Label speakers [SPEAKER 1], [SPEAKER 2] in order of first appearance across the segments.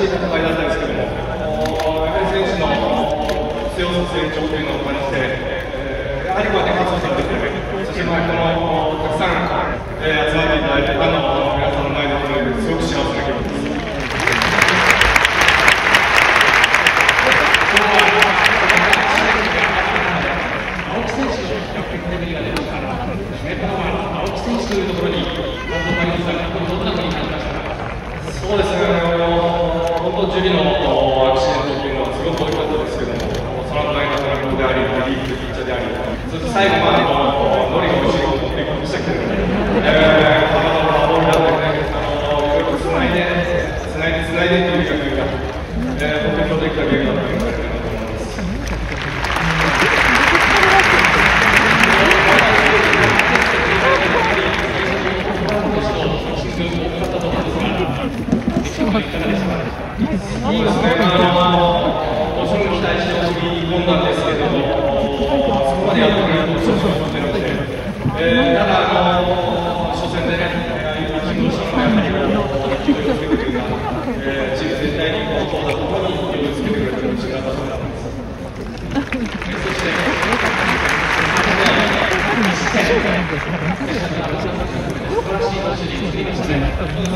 [SPEAKER 1] しい戦いだったんですけども、やはり選手の強さ、成長というのを感じて、やはりこうやって活動されてくれる、そしてこのたくさん、集まっていただいて、皆さんの前でというすごく幸せな気分です。青木選手の比較的レベルが出ましたから、青木選手というところに、どんなふうに感じましたか？そうですね、本当、ジュリのアクシデントというのはすごく大きかったですけども、その前のトラックであり、リーグピッチャーであり、そして最後までノリが後ろを持っていきましたけども、ボールだったりね、いろいろつないでというか、本当に強敵なゲームだったと思います。そうですね、もちろん期待してほしいもんなんですけども、そこまでやってくれると少し思ってるので、ただ、初戦でね、チームとしてもやはり気をつけてくれるような、チーム全体に投打ともに気をつけてくれるような力だと思います。そして、素晴らしい投手陣を作りましたね。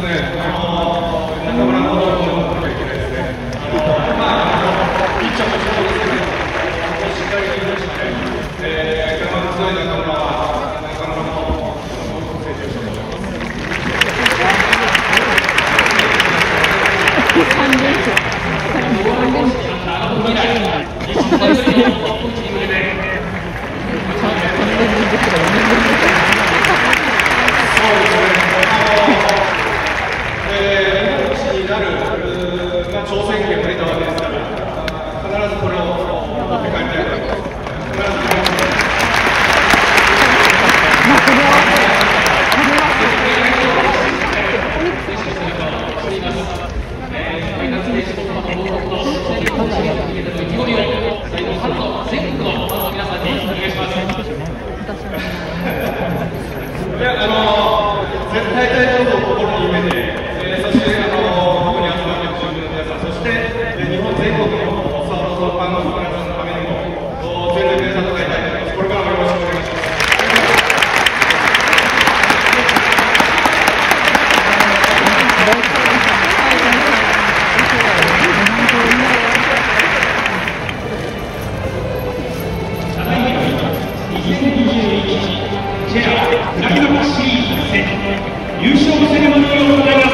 [SPEAKER 1] 中村のことを思っていけないですね。ピッチャーもそうですけど、しっかりリードして、我慢強い中村の成長しています。挑戦権を得たわけですから、必ずこれを持って帰りたいと思います。絶対大丈夫を心に秘めて、そしてここに集まっているチームの皆さん、そして日本全国のスワローズファンの皆さんのためにも全力で戦いたいと思います。これからもよろしくお願いします。優勝セレモニーを行います。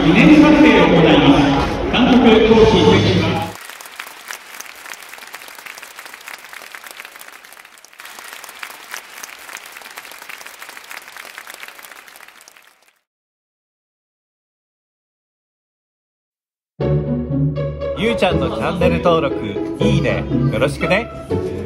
[SPEAKER 1] 記念撮影を行います。監督、コーチ、選手は
[SPEAKER 2] ゆうちゃんのチャンネル登録、いいね、よろしくね。